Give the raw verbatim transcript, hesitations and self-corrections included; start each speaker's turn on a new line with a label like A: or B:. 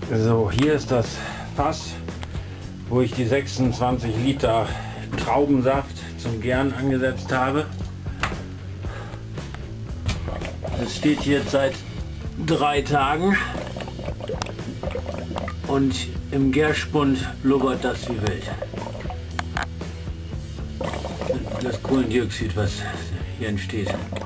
A: So, hier ist das Fass, wo ich die sechsundzwanzig Liter Traubensaft zum Gären angesetzt habe. Es steht hier seit drei Tagen und im Gärspund blubbert das wie wild. Das Kohlendioxid, was hier entsteht.